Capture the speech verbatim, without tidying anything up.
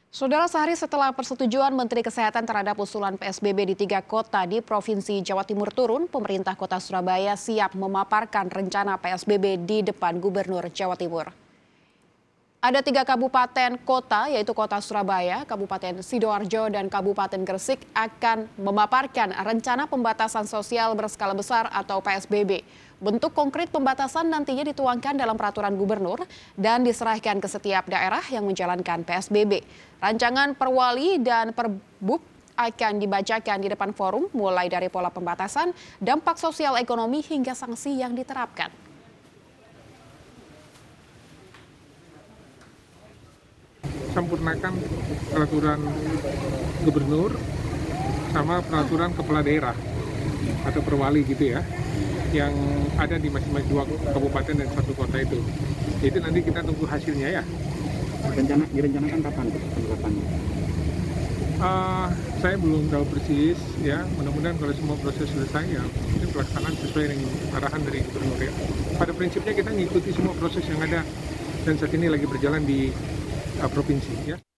Saudara, sehari setelah persetujuan Menteri Kesehatan terhadap usulan P S B B di tiga kota di Provinsi Jawa Timur turun, pemerintah kota Surabaya siap memaparkan rencana P S B B di depan Gubernur Jawa Timur. Ada tiga kabupaten kota, yaitu kota Surabaya, Kabupaten Sidoarjo, dan Kabupaten Gresik akan memaparkan rencana pembatasan sosial berskala besar atau P S B B. Bentuk konkret pembatasan nantinya dituangkan dalam peraturan gubernur dan diserahkan ke setiap daerah yang menjalankan P S B B. Rancangan Perwali dan Perbub akan dibacakan di depan forum, mulai dari pola pembatasan, dampak sosial ekonomi, hingga sanksi yang diterapkan. Sempurnakan peraturan gubernur sama peraturan kepala daerah atau perwali gitu ya, yang ada di masing-masing dua kabupaten dan satu kota itu. Itu nanti kita tunggu hasilnya ya. Rencana direncanakan kapan penerapannya? Uh, saya belum tahu persis ya. Mudah-mudahan kalau semua proses selesai ya, mungkin pelaksanaan sesuai dengan arahan dari gubernur ya. Pada prinsipnya kita mengikuti semua proses yang ada dan saat ini lagi berjalan di uh, provinsi ya.